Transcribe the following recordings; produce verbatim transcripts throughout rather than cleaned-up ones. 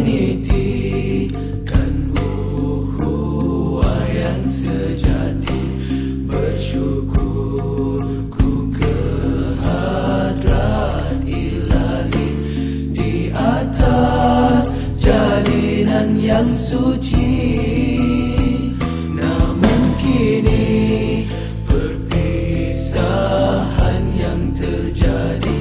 menitikan ukhuwah yang sejati. Bersyukur ku kehadrat ilahi di atas jalinan yang suci. Namun kini perpisahan yang terjadi,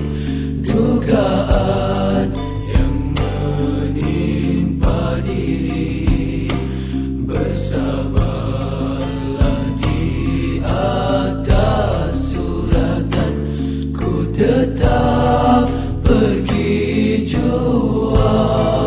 dugaan yang menimpa diri. Bersabarlah di atas suratan, ku tetap pergi jua.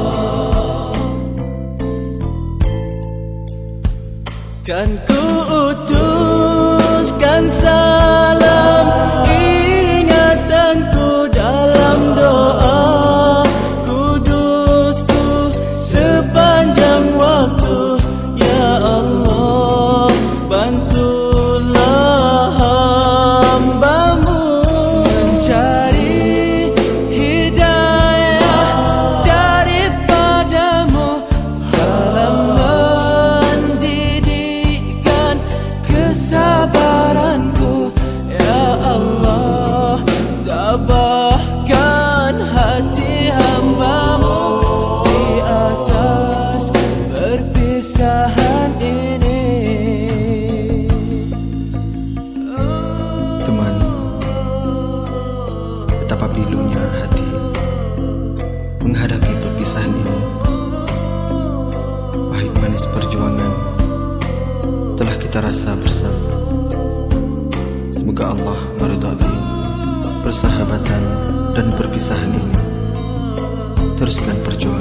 Kan ku utuskan salam ingatanku dalam doa kudusku sepanjang waktu. Ya Allah, bantulah hamba-Mu mencari hidayah daripada-Mu dalam mendidikkan kesabaranku. Ya Allah, tabahkan hati hamba-Mu di atas perpisahan ini. Teman, betapa pilunya hati menghadapi perpisahan ini. Pahit manis perjuangan telah kita rasa bersama. Semoga Allah meridai persahabatan dan perpisahan ini. Teruskan perjuangan.